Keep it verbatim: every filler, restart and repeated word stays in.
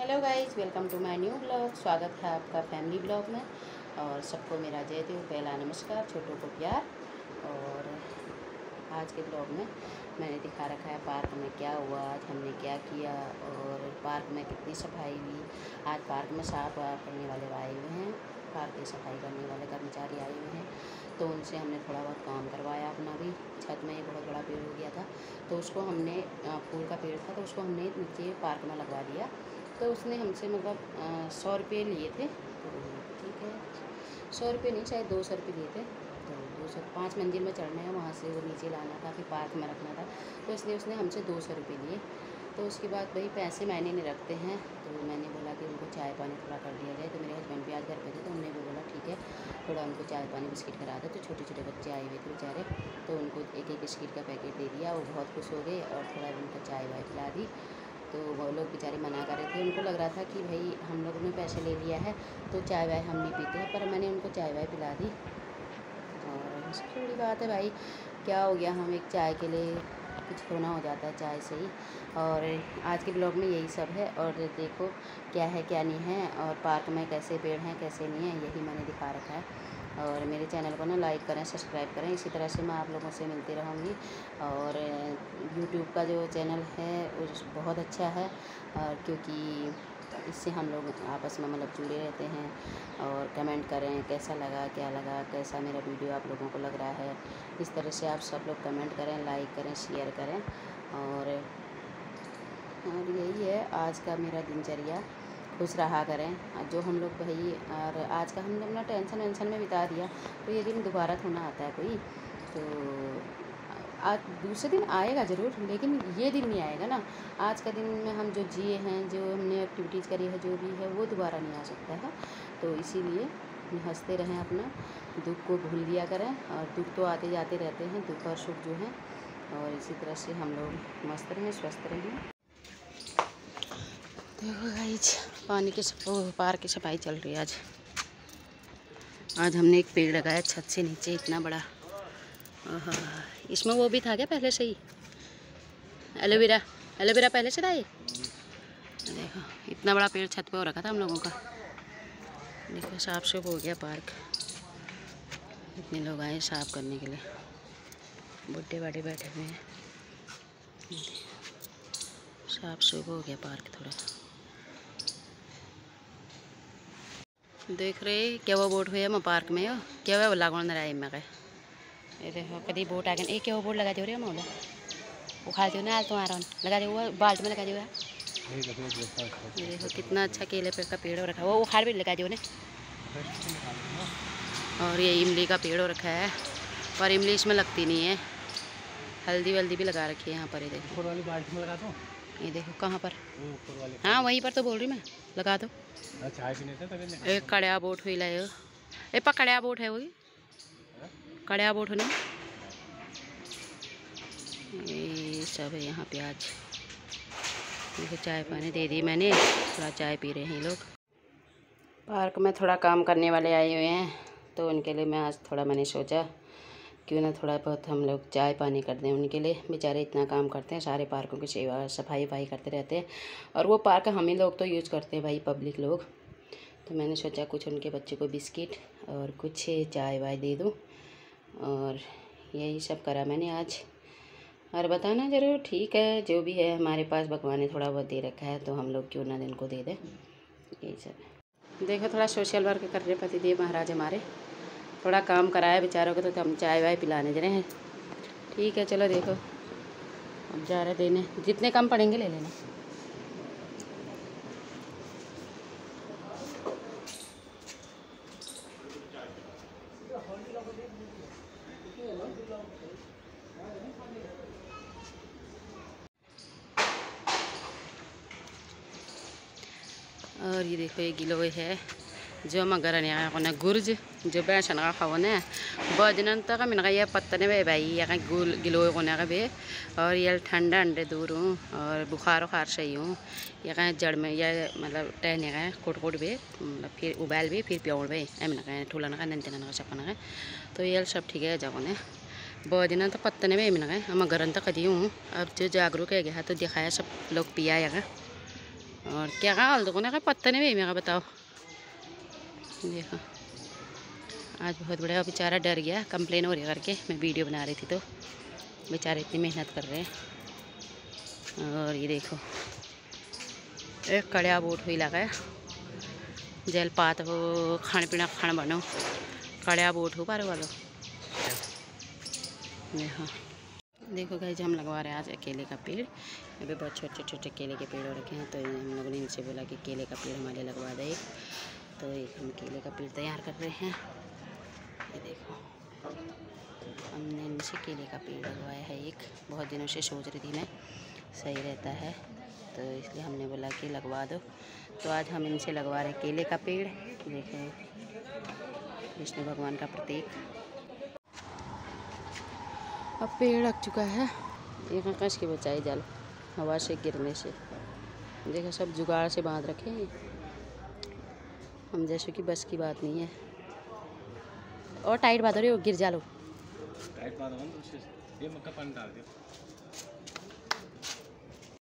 Hello guys, welcome to my new blog. स्वागत है आपका फैमिली ब्लॉग में। और सबको मेरा जय देव, पहला नमस्कार, छोटों को प्यार। और आज के ब्लॉग में मैंने दिखा रखा है पार्क में क्या हुआ, आज हमने क्या किया और पार्क में कितनी सफाई हुई। आज पार्क में साफ करने वाले आए हुए हैं, पार्क की सफाई करने वाले कर्मचारी आए हुए हैं, तो उनसे हमने थोड़ा बहुत काम करवाया। अपना भी छत में एक बहुत बड़ा पेड़ हो गया था, तो उसको हमने फूल का पेड़ था तो उसको हमने नीचे पार्क में लगवा दिया। तो उसने हमसे मतलब सौ रुपये लिए थे, तो ठीक है, सौ रुपये नहीं शायद दो सौ रुपये लिए थे। तो दो सौ पाँच मंजिल में चढ़ना है, वहाँ से वो नीचे लाना था, फिर पार्क में रखना था, तो इसलिए उसने हमसे दो सौ रुपये लिए। तो उसके बाद भाई पैसे मायने नहीं रखते हैं, तो मैंने बोला कि उनको चाय पानी थोड़ा कर दिया जाए। तो मेरे हस्बैंड भी आज घर पे थे, तो उन्होंने भी बोला ठीक है, थोड़ा उनको चाय पानी बिस्किट करा दो। तो छोटे छोटे बच्चे आए हुए थे बेचारे, तो उनको एक एक बिस्किट का पैकेट दे दिया। वो बहुत खुश हो गए और थोड़ा उनको चाय वाय पिला दी। तो वो लोग बेचारे मना कर रहे थे, उनको लग रहा था कि भाई हम लोगों ने पैसे ले लिया है तो चाय वाय हम नहीं पीते हैं, पर मैंने उनको चाय वाय पिला दी। और सबसे बड़ी बात है भाई, क्या हो गया, हम एक चाय के लिए कुछ होना हो जाता है चाय से ही। और आज के ब्लॉग में यही सब है, और देखो क्या है क्या नहीं है, और पार्क में कैसे पेड़ हैं कैसे नहीं है, यही मैंने दिखा रखा है। और मेरे चैनल को ना लाइक करें, सब्सक्राइब करें, इसी तरह से मैं आप लोगों से मिलती रहूँगी। और यूट्यूब का जो चैनल है उस बहुत अच्छा है, और क्योंकि इससे हम लोग आपस में मतलब जुड़े रहते हैं। और कमेंट करें कैसा लगा, क्या लगा, कैसा मेरा वीडियो आप लोगों को लग रहा है, इस तरह से आप सब लोग कमेंट करें, लाइक करें, शेयर करें। और और यही है आज का मेरा दिनचर्या, खुश रहा करें जो हम लोग भाई। और आज का हमने अपना टेंशन वेंशन में बिता दिया, तो ये दिन दोबारा थोड़ा आता है कोई, तो आज दूसरे दिन आएगा ज़रूर, लेकिन ये दिन नहीं आएगा ना। आज का दिन में हम जो जिए हैं, जो हमने एक्टिविटीज़ करी है, जो भी है वो दोबारा नहीं आ सकता है। तो इसीलिए हंसते रहें, अपना दुख को भूल दिया करें। और दुख तो आते जाते रहते हैं, दुख और सुख जो हैं, और इसी तरह से हम लोग मस्त रहें, स्वस्थ रहें। देखो गाइस, पानी की पार्क की सफाई चल रही है आज। आज हमने एक पेड़ लगाया छत से नीचे, इतना बड़ा। इसमें वो भी था क्या पहले से ही, एलोवेरा? एलोवेरा पहले से था ये। देखो इतना बड़ा पेड़ छत पे हो रखा था हम लोगों का। देखो साफ सुफ हो गया पार्क, इतने लोग आए साफ करने के लिए, बुढ़े बाढ़े बैठे हुए हैं। साफ सुफ हो गया पार्क थोड़ा। देख रहे क्या वो बोट हुआ मैं पार्क में हो, क्या हुआ लागू रहा मैं कहे। ये देखो कभी बोट आ गया, एक क्या वो बोर्ड लगा दो रे मोला, उखाड़ दो ना तुम्हारा, लगा दो वो बाल्ट में लगा दो। ये देखो कितना अच्छा केले पेड़ का पेड़ हो रखा है, वो उखाड़ भी लगा दो ने। और ये इमली का पेड़ हो रखा है, पर इमली इसमें लगती नहीं है। हल्दी वल्दी भी लगा रखी है यहाँ पर। ये देखो वाली बाल्टी में लगा दो, ये देखो कहाँ पर, हाँ वहीं पर तो बोल रही मैं, लगा दो। एक कड़िया बोट हुई लाए, ए पकड़िया बोट है वही, कड़िया बोट होने ये सब है यहाँ पे। आज देखो चाय पानी दे दी मैंने, थोड़ा चाय पी रहे हैं लोग। पार्क में थोड़ा काम करने वाले आए हुए हैं, तो उनके लिए मैं आज थोड़ा मैंने सोचा क्यों ना थोड़ा बहुत हम लोग चाय पानी कर दें उनके लिए। बेचारे इतना काम करते हैं, सारे पार्कों की सेवा सफाई वफाई करते रहते हैं, और वो पार्क हम ही लोग तो यूज़ करते हैं भाई, पब्लिक लोग। तो मैंने सोचा कुछ उनके बच्चे को बिस्किट और कुछ चाय वाय दे दूँ, और यही सब करा मैंने आज। और बताना ज़रूर, ठीक है, जो भी है हमारे पास भगवान ने थोड़ा बहुत दे रखा है, तो हम लोग क्यों ना इनको दे दें, यही सब है। देखो थोड़ा सोशल वर्क कर रहे पतिदेव महाराज हमारे, थोड़ा काम कराया बेचारों को, तो हम चाय वाय पिलाने जा रहे हैं। ठीक है चलो, देखो अब जा रहे देने, जितने कम पड़ेंगे ले लेना। और ये देखो ये गिलोय है जो मगर ने गुर्ज जो बैसन का खाओने बजन तक मिन ये पत्तने बे भाई यहाँ गुल गिलोय को बे। और ये ठंडा अंडे दूर हूँ, और बुखार उखार सही हूँ, यहाँ जड़ में यह मतलब टहने का कोट कोट बे, मतलब फिर उबाल भी फिर प्योड़ बे एम ना ठूलन का नंचन का सपना का। तो ये सब ठीक है जाओ ने बजन तो पत्तने बे मिन मगरन तक कदी हूँ। अब जो जागरूक है गया तो दिखाया सब लोग पिया यहाँ। और क्या हाल दुकान है पत्ता नहीं भी मेरा बताओ। देखो आज बहुत बड़ा बेचारा डर गया, कंप्लेन हो रही है करके। मैं वीडियो बना रही थी तो बेचारे इतनी मेहनत कर रहे हैं। और ये देखो एक कड़िया बूट हुई लगा जलपात हो खाने पीना खाना बनो कड़िया बूट हो पार वालों। देखो देखो गाइस हम लगवा रहे हैं आज केले का पेड़। यहाँ पे बहुत छोटे छोटे केले के पेड़ हो रखे हैं, तो हम लोगों ने इनसे बोला कि केले का पेड़ हमारे लगवा दे। तो एक हम केले का पेड़ तैयार कर रहे हैं। ये देखो हमने इनसे केले का पेड़ लगवाया है एक। बहुत दिनों से सोच रही थी मैं सही रहता है, तो इसलिए हमने बोला कि लगवा दो। तो आज हम इनसे लगवा रहे हैं केले का पेड़। देखो विष्णु भगवान का प्रतीक। अब पेड़ लग चुका है, एक कस के बचाई जाल हवा से गिरने से। देखो सब जुगाड़ से बांध रखे हैं, हम जैसे कि बस की बात नहीं है। और टाइट बांध रहे हो गिर जालो। टाइट बांधो ये मक्का पानी डाल दो।